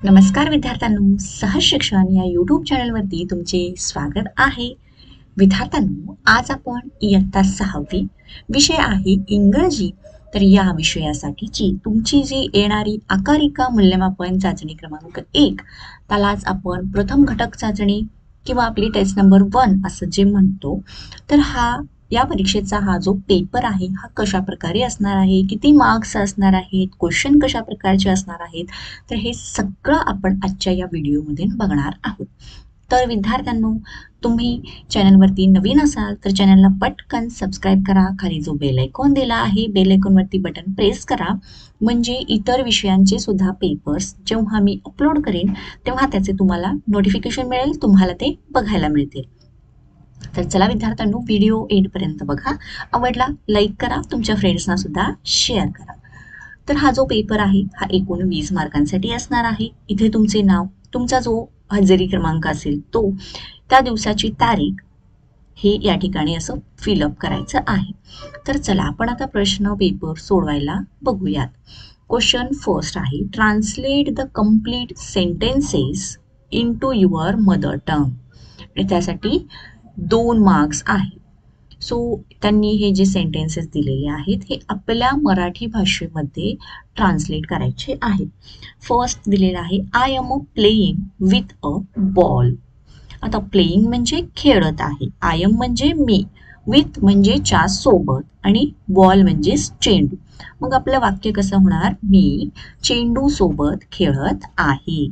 नमस्कार विद्यार्थ्यांनो, सहज शिक्षण या यूट्यूब चॅनलवरती तुमचे स्वागत आहे. विद्यार्थ्यांनो, आज आपण इयत्ता 6वी विषय आहे इंग्रजी. तर या विषयासाठीची तुमची जी येणारी आकारिका मूल्यमापन चाचणी क्रमांक 1, त्यालाच आपण प्रथम घटक चाचणी किंवा आपली टेस्ट नंबर 1 असं जे म्हणतो. तर या परीक्षेचा हा जो पेपर आहे हा कशा प्रकारे असणार आहे, किती मार्क्स असणार आहेत, क्वेश्चन कशा प्रकारचे असणार आहेत, तर हे सगळं आपण आजच्या या व्हिडिओमध्ये बघणार आहोत. तर विद्यार्थ्यांनो, तुम्ही चॅनलवरती नवीन असाल तर चॅनलला पटकन सबस्क्राईब करा. खाली जो बेल आयकॉन दिला आहे, बेल आयकॉनवरती बटन प्रेस करा, म्हणजे इतर विषयांचे सुद्धा पेपर्स जेव्हा मी अपलोड करेन तेव्हा त्याचे तुम्हाला नोटिफिकेशन मिळेल, तुम्हाला ते बघायला मिळतील. तर चला विद्यार्थ्यांनो, व्हिडिओ एंडपर्यंत बघा. आवडला लाईक करा, तुमच्या फ्रेंड्सना सुद्धा शेअर करा. तर हा जो पेपर आहे हा एकूण 20 मार्कांसाठी असणार आहे. इथे तुमचे नाव, तुमचा जो हजेरी क्रमांक असेल तो, त्या दिवसाची तारीख हे या ठिकाणी असं फिलअप करायचं आहे. तर चला आपण आता प्रश्न पेपर सोडवायला बघूयात. क्वेश्चन फर्स्ट आहे, translate the complete sentences into your mother tongue. आणि त्यासाठी 2 मार्क्स आहे. सो त्यांनी हे जे सेंटेन्सेस दिलेले आहेत हे आपल्या मराठी भाषेमध्ये ट्रान्सलेट करायचे आहेत. फर्स्ट दिलेला आहे, I am playing with a ball. आता प्लेइंग म्हणजे खेळत आहे, आय एम म्हणजे मी, विथ म्हणजे च्या सोबत, आणि बॉल म्हणजे चेंडू. मग आपलं वाक्य कसं होणार, मी चेंडू सोबत खेळत आहे.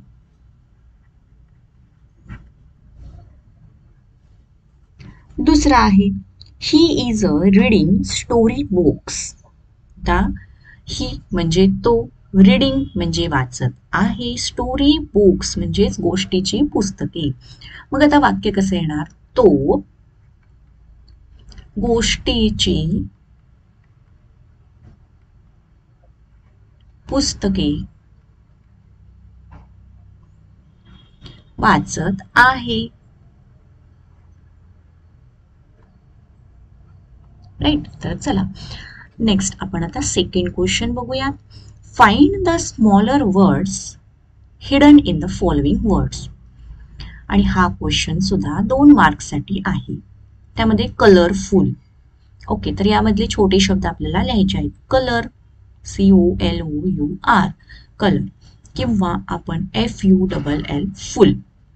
दुसरा आहे, he is a reading story books. आता ही म्हणजे तो, रीडिंग म्हणजे वाचत आहे, स्टोरी बुक्स म्हणजेच गोष्टीची पुस्तके. मग आता वाक्य कसं येणार, तो गोष्टीची पुस्तके वाचत आहे. राईट. तर चला नेक्स्ट आपण आता सेकंड क्वेश्चन बघूयात. Find the smaller words hidden in the following words. आणि हा क्वेश्चन सुद्धा 2 मार्क्ससाठी आहे. त्यामध्ये कलरफुल. ओके, तर यामधले छोटे शब्द आपल्याला लिहायचे आहेत. कलर, COLOUR, कलर, किंवा आपण FULL, फुल.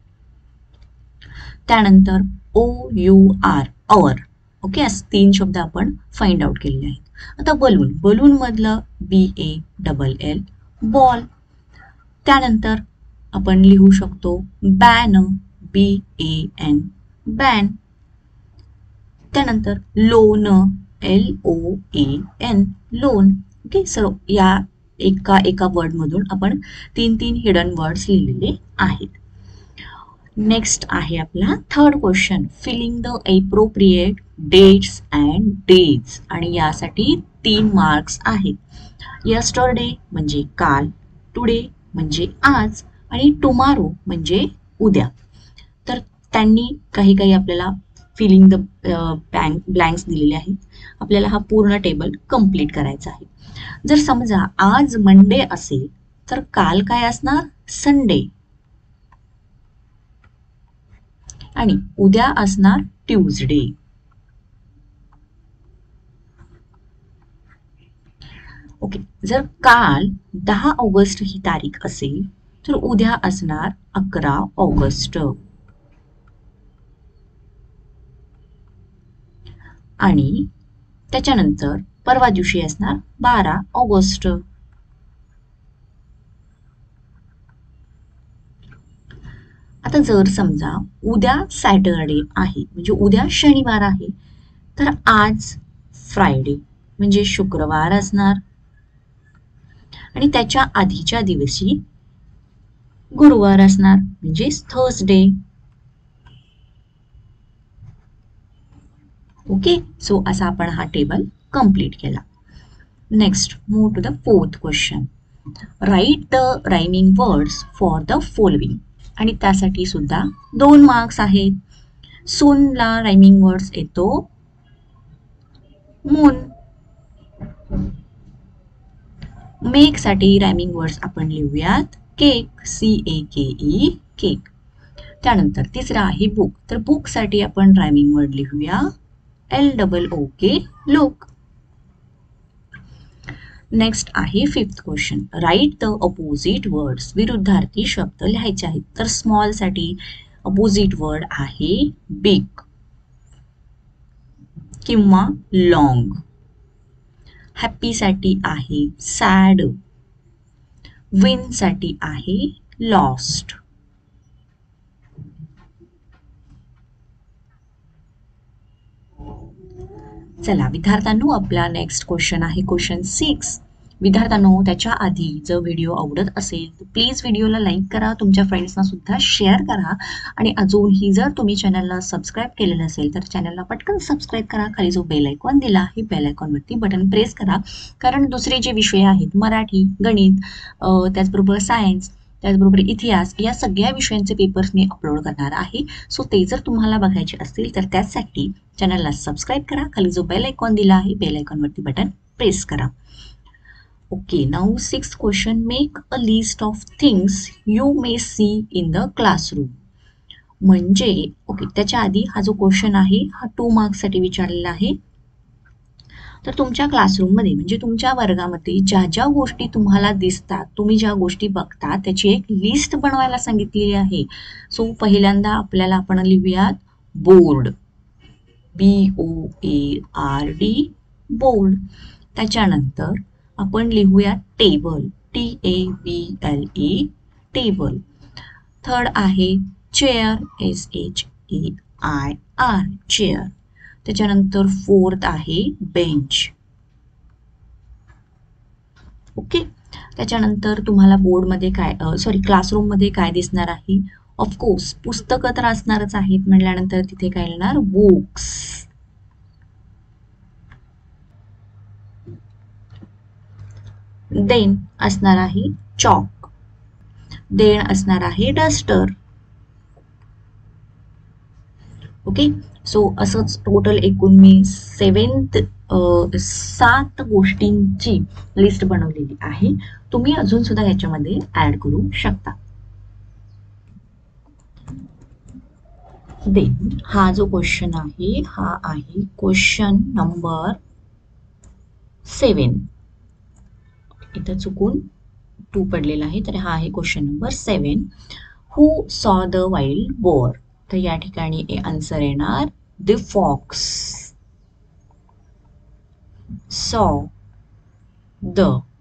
त्यानंतर OUR, और. ओके, असे 3 शब्द आपण फाइंड आउट केलेले आहेत. आता बलून, बलून मधलं BALL, बॉल. त्यानंतर आपण लिहू शकतो बॅन, BAN, बॅन. त्यानंतर loan, LOAN, loan. Okay, so या एका वर्ड मधून आपण 3 हिडन वर्ड्स लिहिलेले आहेत. नेक्स्ट आहे आपला third question, filling the appropriate dates and days. आणि यासाठी 3 मार्क्स आहेत. यस्टरडे म्हणजे काल, टुडे म्हणजे आज, आणि टुमारो म्हणजे उद्या. तर त्यांनी काही आपल्याला फिलिंग द ब्लँक्स दिलेले आहेत. आपल्याला हा पूर्ण टेबल कंप्लीट करायचा आहे. जर समजा आज मंडे असेल तर काल काय असणार, संडे, आणि उद्या असणार ट्यूजडे. ओके, जर काल 10 ऑगस्ट ही तारीख असेल तर उद्या असणार 11 ऑगस्ट, आणि त्याच्यानंतर परवा दिवशी असणार 12 ऑगस्ट. आता जर समजा उद्या सॅटरडे आहे म्हणजे उद्या शनिवार आहे, तर आज फ्रायडे म्हणजे शुक्रवार असणार, आणि त्याच्या आधीच्या दिवशी गुरुवार असणार म्हणजे थर्सडे. ओके, सो असा आपण हा टेबल कंप्लीट केला. Next move to the fourth question, write the rhyming words for the following. आणि त्यासाठी सुद्धा 2 मार्क्स आहेत. सूनला रायमिंग वर्ड्स येतो मून. मेक साठी रायमिंग वर्ड्स आपण लिहूयात केक, CAKE केक. त्यानंतर तिसरा आहे बुक. तर बुकसाठी आपण रायमिंग वर्ड लिहूया LOOK लोक. नेक्स्ट आहे fifth question. Write the opposite words. विरुद्धार्थी शब्द लिहायचे आहेत. तर स्मॉल साठी अपोजिट वर्ड आहे बिग किंवा लॉंग. हॅपी साठी आहे सॅड. विन साठी आहे लॉस्ट. चला विद्यार्थ्यांनो, आपला नेक्स्ट क्वेश्चन आहे क्वेश्चन 6. विद्यार्थ्यांनो, त्याच्या आधी जर व्हिडिओ आवडत असेल तर प्लीज व्हिडिओला लाईक करा, तुमच्या फ्रेंड्सना सुद्धा शेअर करा आणि अजूनही जर तुम्ही चॅनलला सबस्क्राईब केलेलं असेल तर चॅनलला पटकन सबस्क्राईब करा. खाली जो बेल आयकॉन दिला आहे बेल आयकॉनवरती बटन प्रेस करा, कारण दुसरे जे विषय आहेत मराठी, गणित, त्याचबरोबर सायन्स, त्याचबरोबर इतिहास या सगळ्या विषयांचे पेपर्स मी अपलोड करणार आहे. सो ते जर तुम्हाला बघायचे असतील तर त्यासाठी चॅनलला सबस्क्राईब करा. खाली जो बेल आयकॉन दिला आहे बेल आयकॉनवरती बटन प्रेस करा. Okay, now 6th question. Make a list of things you may see in the classroom. म्हणजे ओके, त्याच्या आधी हा जो क्वेश्चन आहे हा 2 मार्क्ससाठी विचारलेला आहे. तर तुमच्या क्लासरूममध्ये म्हणजे तुमच्या वर्गामध्ये ज्या ज्या गोष्टी तुम्हाला दिसतात, तुम्ही ज्या गोष्टी बघता त्याची एक लिस्ट बनवायला सांगितलेली आहे. सो पहिल्यांदा आपल्याला आपण लिहूयात बोर्ड, BOARD बोर्ड. त्याच्यानंतर आपण लिहूया टेबल, TABLE टेबल. थर्ड आहे चेअर, SHAIR चेअर. त्याच्यानंतर फोर्थ आहे बेंच. ओके, त्याच्यानंतर तुम्हाला बोर्डमध्ये काय क्लासरूममध्ये काय दिसणार आहे? ऑफकोर्स पुस्तकं तर असणारच आहेत, म्हटल्यानंतर तिथे काय येणार? बुक्स. देन असणार आहे चॉक. देन असणार आहे डस्टर. ओके, सो असंच टोटल एकूण मी 7 गोष्टींची लिस्ट बनवलेली आहे. तुम्ही अजून सुद्धा याच्यामध्ये ऍड करू शकता. देन हा जो क्वेश्चन आहे हा आहे क्वेश्चन नंबर 7. इथं चुकून 2 पडलेला आहे, तर हा आहे क्वेश्चन नंबर 7. हू सॉ द वाईल्ड बोअर. तर या ठिकाणी आन्सर येणार the fox saw the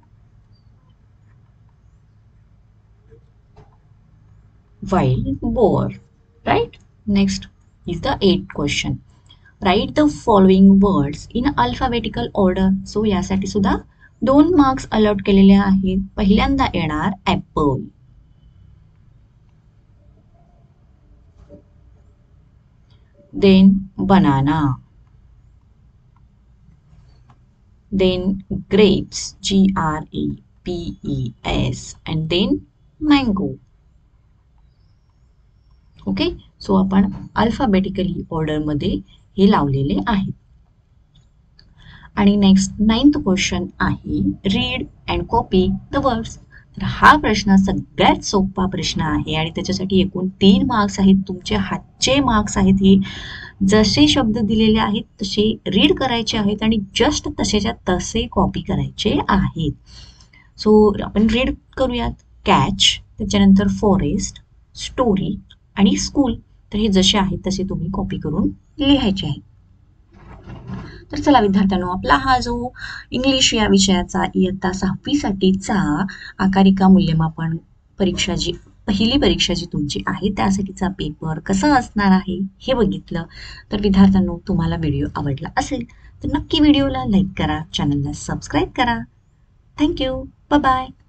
wild boar, right? Next is the 8th question. Write the following words in alphabetical order. So यासाठी सुद्धा 2 मार्क्स अलॉट केलेले आहेत. पहिल्यांदा येणार apple, then banana, then grapes, GRAPES, and then mango. Okay, so आपण alphabetically ऑर्डरमध्ये हे लावलेले आहेत. आणि नेक्स्ट 9th क्वेश्चन आहे read and copy the words. तर हा प्रश्न सगळ्यात सोपा प्रश्न आहे आणि त्याच्यासाठी एकूण 3 मार्क्स आहेत. तुमचे हातचे मार्क्स आहेत. हे जसे शब्द दिलेले आहेत तसे रीड करायचे आहेत आणि जस्ट तसेच्या तसे कॉपी करायचे आहेत. सो आपण रीड करूयात. कॅच, त्याच्यानंतर फॉरेस्ट, स्टोरी आणि स्कूल. तर हे जसे आहेत तसे तुम्ही कॉपी करून लिहायचे आहे. तर चला विद्यार्थ्यांनो, आपला हा जो इंग्लिश या विषयाचा इयत्ता 6वी साठीचा आकारिका मूल्यमापन परीक्षा जी पहिली परीक्षा जी तुमची आहे त्यासाठीचा पेपर कसा असणार आहे हे बघितलं. तर विद्यार्थ्यांनो, तुम्हाला व्हिडिओ आवडला असेल तर नक्की व्हिडिओला लाईक करा, चॅनलला सबस्क्राईब करा. Thank you, bye bye.